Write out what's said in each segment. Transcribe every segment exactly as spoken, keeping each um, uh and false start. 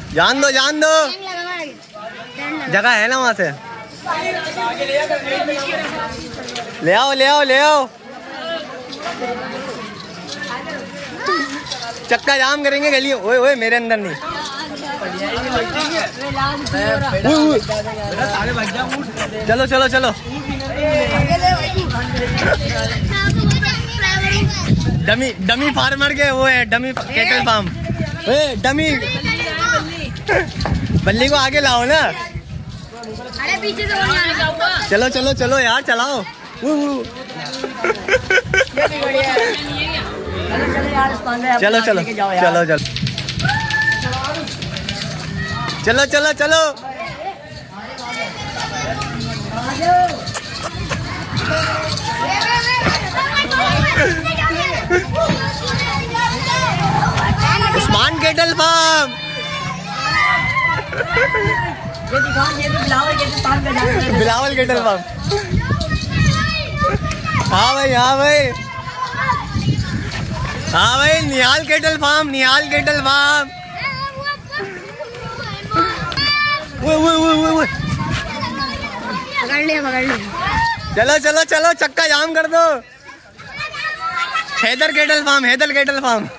जान दो जान दो, जगह है ना वहाँ से। ले आओ ले आओ ले आओ, चक्का जाम करेंगे गली। ओए ओए मेरे अंदर नहीं। चलो चलो चलो, डमी डमी फार्मर के वो है, डमी केटल फार्म। ए डमी बल्ली को आगे लाओ ना। अरे पीछे से चलो चलो चलो यार चलाओ। चलो चलो चलो चलो चलो चलो चलो। Usman cattle farm. Bilawal cattle farm. हाँ भाई हाँ भाई हाँ भाई, Nihal cattle farm, Nihal cattle farm. वो वो वो वो वो पकड़ लिया पकड़ लिया। चलो चलो चलो, चक्का जाम कर दो। Haider cattle farm, Haider cattle farm.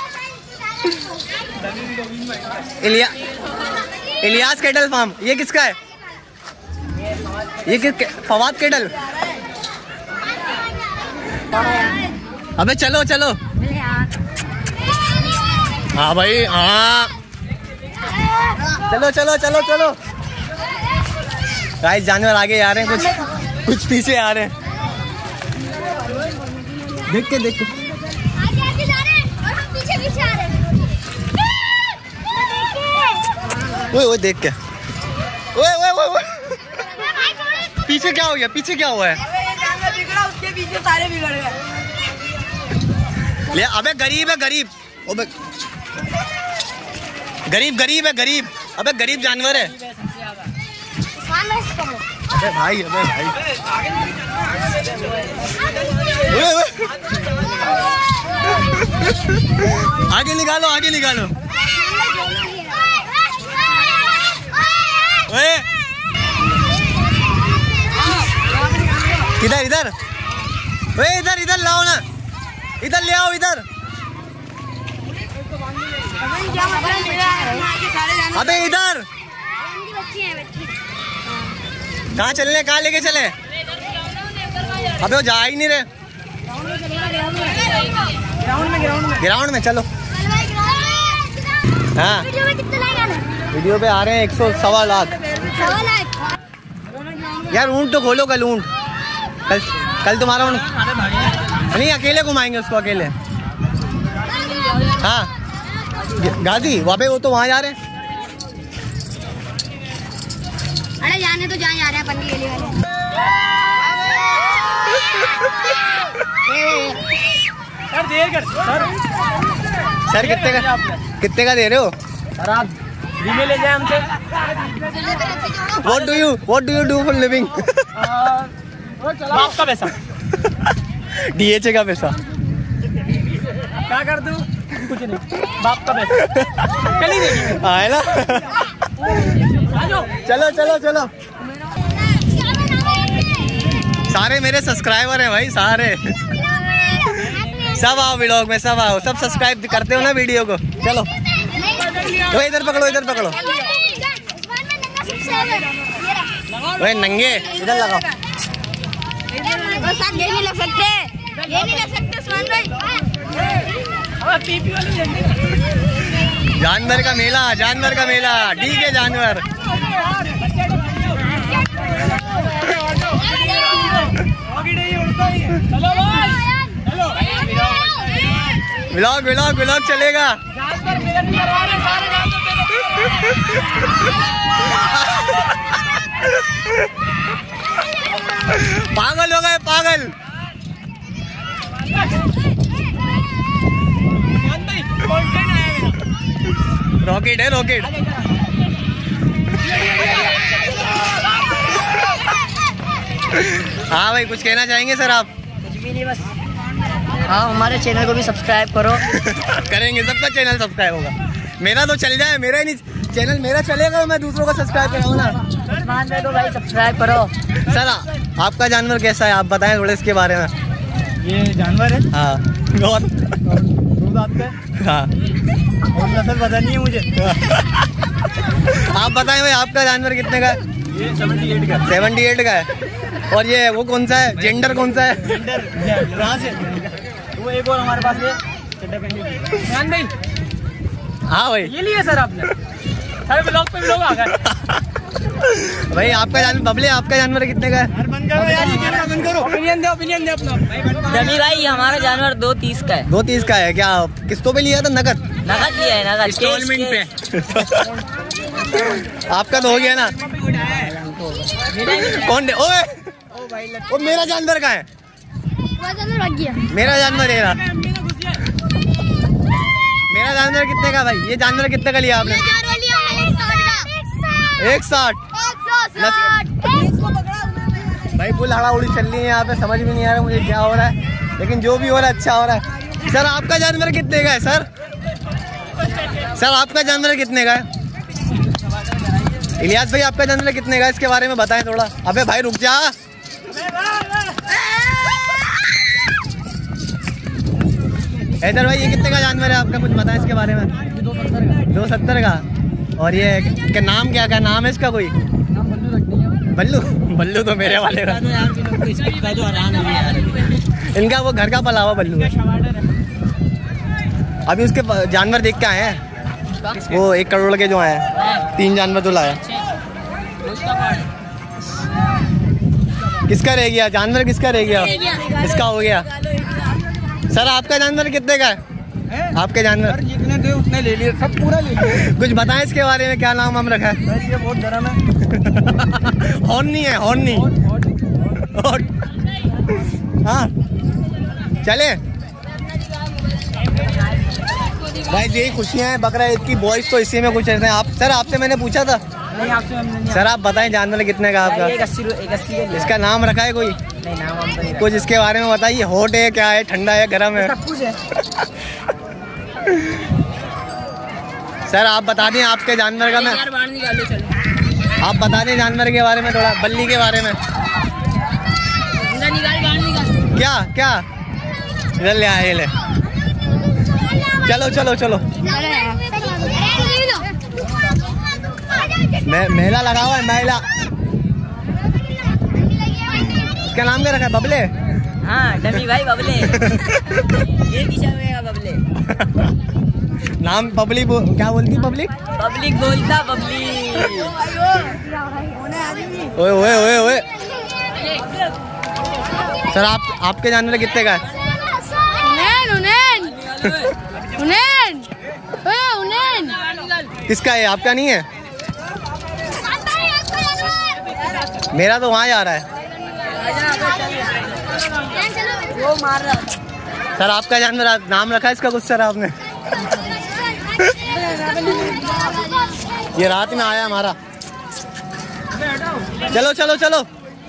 इलिया इलियास केटल फार्म। ये किसका है? ये किस? फवाद केटल। अबे चलो चलो। हाँ भाई हाँ, चलो चलो चलो चलो। गाइस जानवर आगे आ रहे हैं, कुछ कुछ पीछे आ रहे हैं। देख के देख के आगे आगे जा रहे हैं और हम पीछे पीछे आ रहे हैं। ओए ओए देख के, ओए ओए ओए ओए पीछे क्या हो गया? पीछे क्या हुआ है? बिगड़ा, उसके पीछे सारे बिगड़ गए। ले अबे गरीब है गरीब। अबे गरीब गरीब है गरीब। अबे गरीब जानवर है। अबे भाई अबे भाई आगे निकालो आगे निकालो। ओए किधर इधर? ओए इधर इधर लाओ ना, इधर ले आओ इधर। अबे इधर कहाँ चलने, कहाँ लेके चले? अबे वो जा ही नहीं रहे। ग्राउंड में चलो। हाँ वीडियो पे आ रहे हैं एक सौ सवा लाख। यार ऊँट तो खोलो कल, ऊँट कल कल तुम्हारा ऊँट नहीं, अकेले घुमाएंगे उसको अकेले। हाँ गाजी वहाँ पे, वो तो वहाँ जा रहे हैं। अरे जाने तो जहाँ जा रहे हैं पन्नी के लिए। सर देर कर सर। सर कितने का कितने का दे रहे हो? सर आप फ्री में ले जाए हमसे। What do you What do you do for living? बाप का पैसा। डीएचए का पैसा। क्या कर दूं? कुछ नहीं, बाप का पैसा। कल ही देंगे। हाँ है ना। चलो चलो चलो, सारे मेरे सब्सक्राइबर हैं भाई, सारे सब आओ व्लॉग में, सब आओ, सब सब्सक्राइब करते हो ना वीडियो को। चलो तो इधर पकड़ो, इधर पकड़ो। ओए नंगे इधर लगाओ। ये नहीं लग सकते, ये नहीं लग सकते उस्मान भाई। जानवर का मेला, जानवर का मेला, ठीक है जानवर। व्लॉग व्लॉग व्लॉग चलेगा। पागल हो गए पागल। रॉकेट है रॉकेट। हाँ भाई कुछ कहना चाहेंगे सर आप? कुछ भी नहीं, बस हाँ हमारे चैनल को भी सब्सक्राइब करो। करेंगे, सबका चैनल सब्सक्राइब होगा। मेरा तो चल जाए, मेरा ही नहीं। चैनल मेरा चलेगा, मैं दूसरों को सब्सक्राइब कराऊँ ना। उस्मान भाई को भाई सब्सक्राइब करो। सर आपका जानवर कैसा है, आप बताएं थोड़े इसके बारे में। ये जानवर है। हाँ और दो दांत का। हाँ और नस्ल पता नहीं है मुझे। आप बताएं भाई आपका जानवर कितने का है? ये सेवेंटी एट का। सेवेंटी एट का है। और ये वो कौन सा है, जेंडर कौन सा है? जेंडर कहाँ से? वो एक और हमारे पास है चड्डा पहने। ध्यान भाई। हाँ भाई ये लिए सर आपने। सारे ब्लॉग पे लोग आ गए। भाई आपका जानवर बबले, आपका जानवर कितने का है? बंद करो यार, बंद करो। ओपिनियन दे, ओपिनियन दे अपना। जमी भाई हमारा जानवर दो तीस का है। दो तीस का है। क्या किस्तों पे लिया था? नकद नकद लिया है, नकद इंस्टॉलमेंट पे। आपका तो हो गया ना। कौन दे? ओए ओ मेरा जानवर का है। मेरा जानवर है ना। मेरा जानवर कितने का भाई? ये जानवर कितने का लिया आपने? एक साठ। भाई फुल हड़ा उड़ी चल रही है यहाँ पे, समझ भी नहीं आ रहा मुझे क्या हो रहा है, लेकिन जो भी हो रहा है अच्छा हो रहा है। सर आपका जानवर कितने का है? सर सर आपका जानवर कितने का है? इलियास भाई आपका जानवर कितने का है, इसके बारे में बताएं थोड़ा। अबे भाई रुक जा। हैदर भाई ये कितने का जानवर है आपका, कुछ बताएं इसके बारे में। दो सत्तर का। और ये क्या नाम, क्या क्या नाम है इसका? कोई बल्लू? बल्लू तो मेरे वाले का। इनका वो घर का पला हुआ बल्लू है। अभी उसके जानवर देख के आए हैं वो एक करोड़ के जो आए हैं, तीन जानवर तो लाया। किसका रह गया जानवर? किसका रह गया? इसका हो गया। सर आपका जानवर कितने का है? आपके जानवर जितने थे उतने ले लिए, सब पूरा ले लिए। कुछ बताएं इसके बारे में, क्या नाम हम रखा है? ये बहुत गरम है। हॉर्न नहीं है, हॉर्न नहीं। हाँ चले भाई, यही खुशियाँ हैं बकरा ईद की। बॉयज तो इसी में कुछ रहते हैं। आप सर आपसे मैंने पूछा था। नहीं आपसे हमने नहीं। सर आप बताएं जानवर कितने का आपका? एक अस्सी एक अस्सी का। इसका नाम रखा है कोई? नहीं नाम हम तो नहीं। कुछ इसके बारे में बताइए। हॉट है, क्या है, ठंडा है, गर्म है? सब कुछ है। सर आप बता दें आपके जानवर का। मैं आप बता दें जानवर के बारे में थोड़ा, बल्ली के बारे में। क्या क्या इधर ले आए ले। चलो चलो चलो। मैं मेला लगा हुआ है, मेला। इसका नाम क्या रखा है? बबले। हाँ डमी भाई बबले। ये दिशा में बबले। नाम पब्लिक क्या बोलती? पब्लिक पब्लिक बोलता बबली। ओए ओए ओए ओए। सर आप आपके जानवर कितने का है? किसका है? आपका नहीं है? मेरा तो वहाँ जा रहा है। वो मार रहा। सर आपका जानवर नाम रखा है इसका कुछ सर आपने? ये रात में आया हमारा। चलो चलो चलो।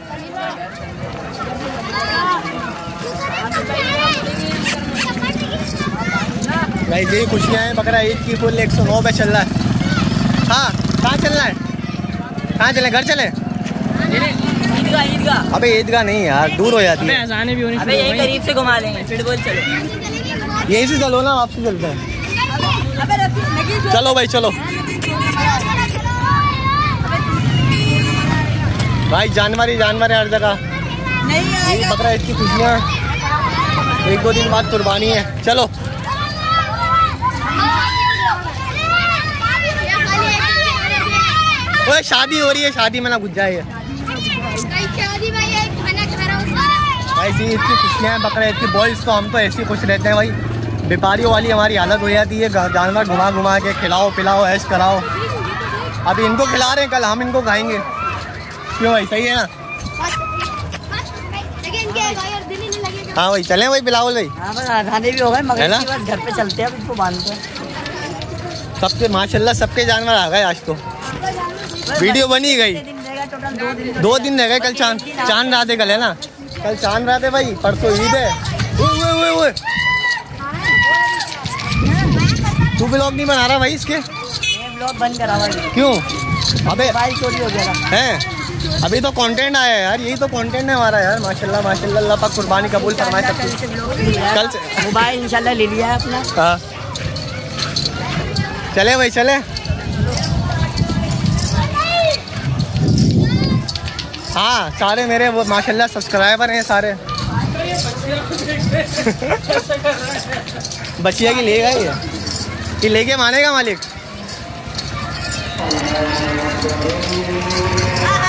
भाई यही खुशियाँ हैं बकरा ईद की। फुल एक सौ नौ पे चल रहा है। हाँ कहाँ चलना है? कहाँ चले? घर चले? ईदगाह ईदगाह। अबे ईदगाह नहीं यार, दूर हो जाती है। अबे यही करीब से घुमा लेंगे, फिर बोल चलो। यहीं से चलो ना, आपसे चलते हैं। चलो भाई चलो। भाई जानवर ही जानवर है हर जगह। यही बकरा ईद की खुशियाँ। एक दो दिन बाद कुर्बानी है। चलो ओए शादी हो रही है, शादी में ना घुस जाए। भाई सी इतनी खुशियाँ हैं बकरा ईद की। बॉयज़ तो हम तो ऐसे खुश रहते हैं भाई। व्यापारियों वाली हमारी हालत हो जाती है, जानवर घुमा घुमा के खिलाओ पिलाओ ऐश कराओ। अभी इनको खिला रहे हैं, कल हम इनको खाएंगे। क्यों भाई, सही है ना? हाँ भाई चलें भाई, बिलावल भाई। हाँ बस खाने भी हो गए, मगर है ना? बस घर पे चलते हैं, अब इसको बांधते हैं। सबके माशाल्लाह सबके जानवर आ गए आज तो। वीडियो बनी गई। दो दिन रह गए, कल चांद चांद रात है कल, है ना? कल चांद रात है भाई, परसों ईद है। ओए ओए ओए, तू ब्लॉग नहीं बना रहा भाई इसके? ब्लॉग बंद करा हुआ है। क्यों? अबे मोबाइल चोरी हो गया था। हैं अभी तो कंटेंट आया है यार, यही तो कंटेंट है हमारा यार। माशाल्लाह माशाल्लाह, अल्लाह पाक कुर्बानी कबूल फरमाए कल सबकी। से ब्लॉग नहीं है। कल से मोबाइल इंशाल्लाह ले लिया है अपना। हाँ चले भाई चले। हाँ सारे मेरे वो माशाल्लाह सब्सक्राइबर हैं सारे। बचिया की लेगा ये, ये लेके मानेगा मालिक।